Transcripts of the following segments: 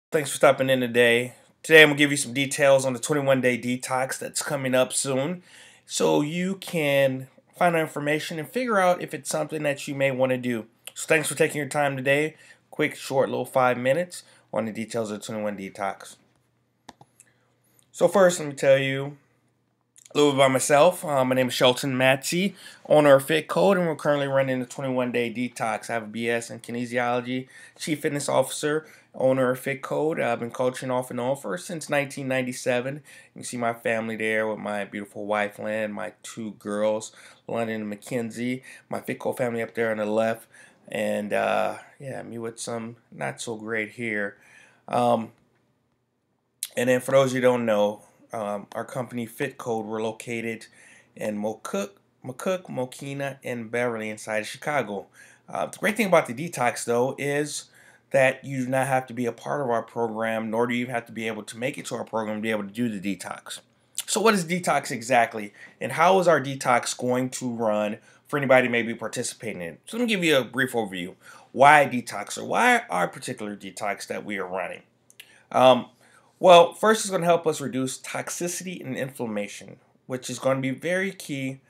Thanks for stopping in today. Today I'm going to give you some details on the 21-day detox that's coming up soon so you can find out information and figure out if it's something that you may want to do. So thanks for taking your time today. Quick, short, little 5 minutes on the details of the 21 detox. So first, let me tell you a little bit about myself. My name is Shelton Matsey, owner of Fit Code, and we're currently running the 21-day detox. I have a BS in kinesiology, chief fitness officer, owner of Fit Code. I've been coaching off and on since 1997. You can see my family there with my beautiful wife, Lynn, my two girls, London and Mackenzie, my Fit Code family up there on the left, and yeah, me with some not so great here. And then for those you don't know, our company Fit Code, we're located in McCook, Mokina, and Beverly inside of Chicago. The great thing about the detox, though, is that you do not have to be a part of our program, nor do you have to be able to make it to our program to be able to do the detox. So what is detox exactly, and how is our detox going to run for anybody who may be participating in it? So let me give you a brief overview. Why detox, or why our particular detox that we are running? Well, first it's going to help us reduce toxicity and inflammation, which is going to be very key.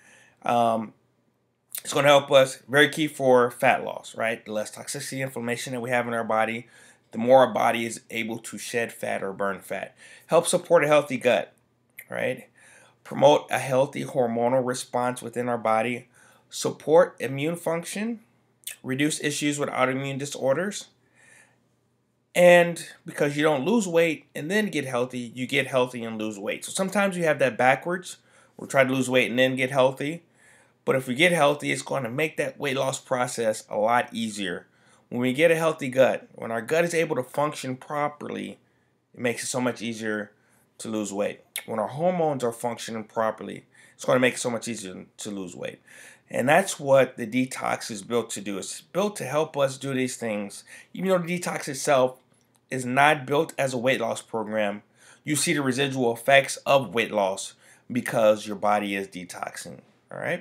It's going to help us, very key for fat loss, right? The less toxicity and inflammation that we have in our body, the more our body is able to shed fat or burn fat. Help support a healthy gut, right? Promote a healthy hormonal response within our body. Support immune function. Reduce issues with autoimmune disorders. And because you don't lose weight and then get healthy, you get healthy and lose weight. So sometimes you have that backwards. We're trying to lose weight and then get healthy. But if we get healthy, it's going to make that weight loss process a lot easier. When we get a healthy gut, when our gut is able to function properly, it makes it so much easier to lose weight. When our hormones are functioning properly, it's going to make it so much easier to lose weight. And that's what the detox is built to do. It's built to help us do these things. Even though the detox itself is not built as a weight loss program, you see the residual effects of weight loss because your body is detoxing. All right.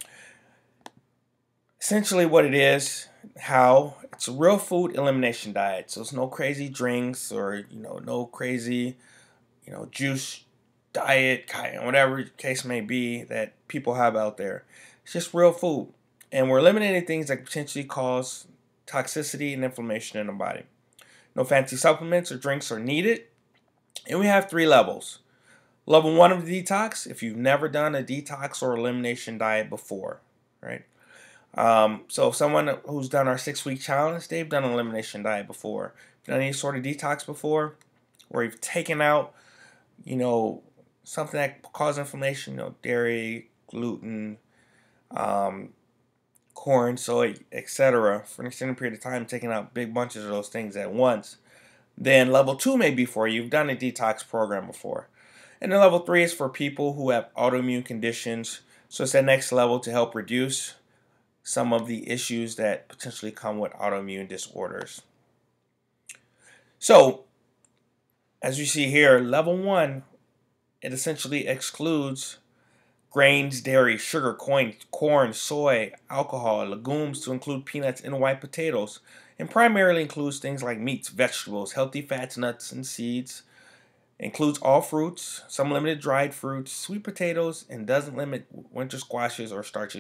Essentially, what it is, how it's a real food elimination diet. So it's no crazy drinks or no crazy juice diet, whatever the case may be that people have out there. It's just real food, and we're eliminating things that potentially cause toxicity and inflammation in the body. No fancy supplements or drinks are needed. And we have 3 levels. Level 1 of the detox, if you've never done a detox or elimination diet before, right? So someone who's done our 6-week challenge, they've done an elimination diet before. Done any sort of detox before, where you've taken out, something that causes inflammation, dairy, gluten, corn, soy, etc. for an extended period of time, taking out big bunches of those things at once. Then level 2 may be for you. You've done a detox program before. And then level 3 is for people who have autoimmune conditions. So it's that next level to help reduce some of the issues that potentially come with autoimmune disorders. So, as you see here, level 1, it essentially excludes grains, dairy, sugar, corn, soy, alcohol, legumes to include peanuts and white potatoes, and primarily includes things like meats, vegetables, healthy fats, nuts, and seeds. Includes all fruits, some limited dried fruits, sweet potatoes, and doesn't limit winter squashes or starchy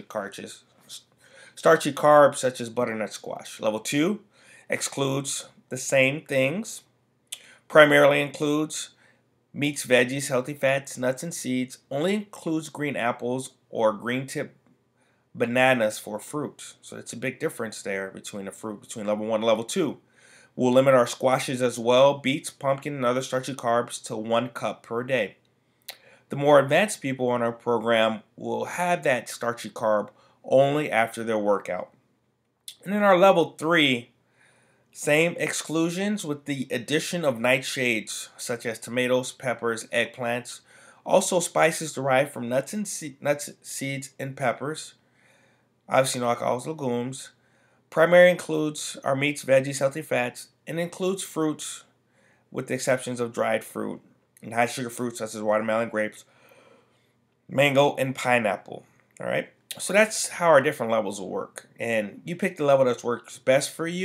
carbs such as butternut squash. Level 2 excludes the same things, primarily includes meats, veggies, healthy fats, nuts, and seeds. Only includes green apples or green tip bananas for fruit. So it's a big difference there between level 1 and level 2. We'll limit our squashes as well, beets, pumpkin, and other starchy carbs to 1 cup per day. The more advanced people on our program will have that starchy carb only after their workout. And in our level 3, same exclusions with the addition of nightshades such as tomatoes, peppers, eggplants, also spices derived from nuts, seeds, and peppers. Obviously no alcohols, legumes. Primary includes our meats, veggies, healthy fats, and includes fruits with the exceptions of dried fruit and high sugar fruits such as watermelon, grapes, mango, and pineapple. All right. So that's how our different levels will work. And you pick the level that works best for you.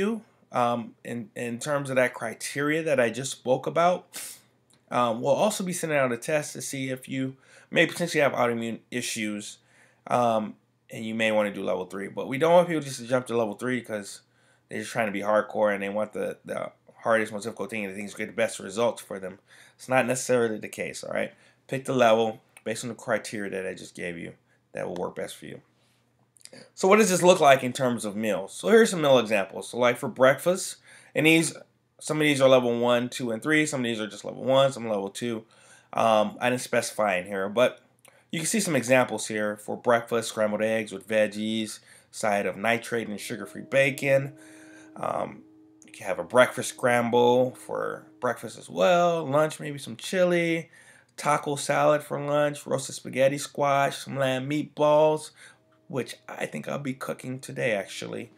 in terms of that criteria that I just spoke about. We'll also be sending out a test to see if you may potentially have autoimmune issues, and you may want to do level 3. But we don't want people just to jump to level 3 because they're just trying to be hardcore and they want the hardest, most difficult thing and the things get the best results for them. It's not necessarily the case, all right? Pick the level based on the criteria that I just gave you that will work best for you. So what does this look like in terms of meals? So here's some meal examples. So like for breakfast, and some of these are level 1, 2, and 3. Some of these are just level 1, some level 2. I didn't specify in here, but you can see some examples here for breakfast: scrambled eggs with veggies, side of nitrate and sugar-free bacon. You can have a breakfast scramble for breakfast as well. Lunch, maybe some chili. Taco salad for lunch. Roasted spaghetti squash. Some lamb meatballs, which I think I'll be cooking today, actually.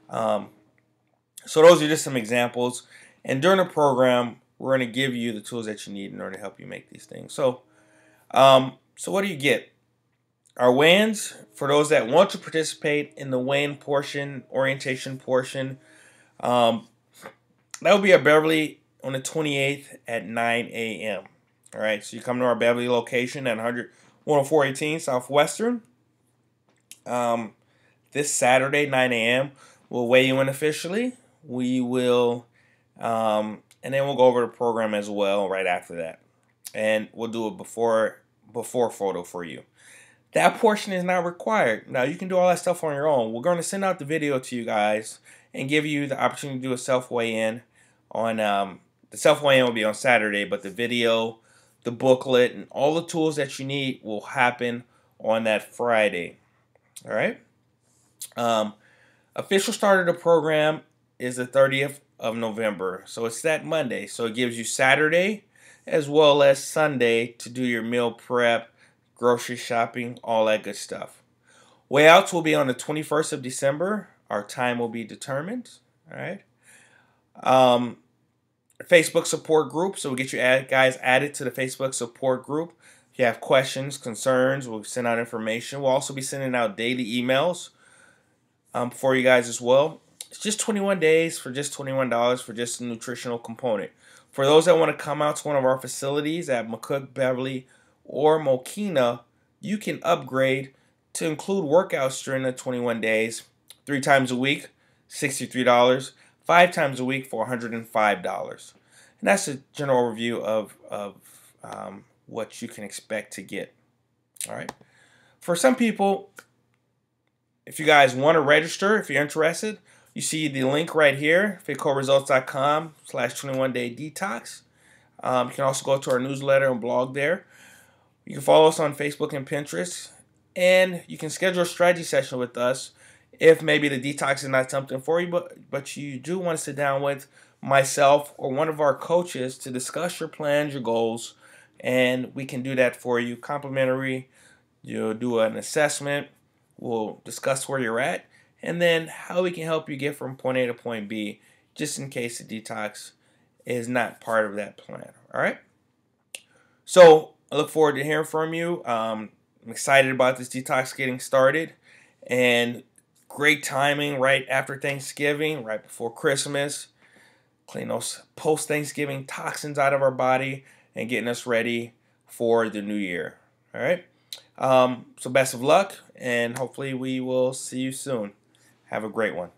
So those are just some examples. And during the program, we're going to give you the tools that you need in order to help you make these things. So what do you get? Our weigh-ins, for those that want to participate in the weigh-in portion, orientation portion, that will be at Beverly on the 28th at 9 a.m. All right, so you come to our Beverly location at 10418 Southwestern. This Saturday, 9 a.m., we'll weigh you in officially. We will, and then we'll go over the program as well right after that. And we'll do a before photo for you. That portion is not required. Now, you can do all that stuff on your own. We're going to send out the video to you guys and give you the opportunity to do a self-weigh-in on, the self-weigh-in will be on Saturday, but the video, the booklet, and all the tools that you need will happen on that Friday. All right? Official start of the program is the 30th of November. So it's that Monday. So it gives you Saturday as well as Sunday to do your meal prep, grocery shopping, all that good stuff. Weigh outs will be on the 21st of December. Our time will be determined. All right. Facebook support group. So we'll get you guys added to the Facebook support group. If you have questions, concerns, we'll send out information. We'll also be sending out daily emails for you guys as well. It's just 21 days for just $21 for just a nutritional component. For those that want to come out to one of our facilities at McCook, Beverly, or Mokina, you can upgrade to include workouts during the 21 days. 3 times a week, $63. 5 times a week for $105. And that's a general overview of what you can expect to get. All right. For some people, if you guys want to register, if you're interested, you see the link right here, fitcoresults.com/21day-detox. You can also go to our newsletter and blog there. You can follow us on Facebook and Pinterest. And you can schedule a strategy session with us if maybe the detox is not something for you, but you do want to sit down with myself or one of our coaches to discuss your plans, your goals, and we can do that for you complimentary. You'll do an assessment. We'll discuss where you're at and then how we can help you get from point A to point B, just in case the detox is not part of that plan. All right? So I look forward to hearing from you. I'm excited about this detox getting started, and great timing right after Thanksgiving, right before Christmas. Clean those post-Thanksgiving toxins out of our body and getting us ready for the new year. All right? So best of luck, and hopefully we will see you soon. Have a great one.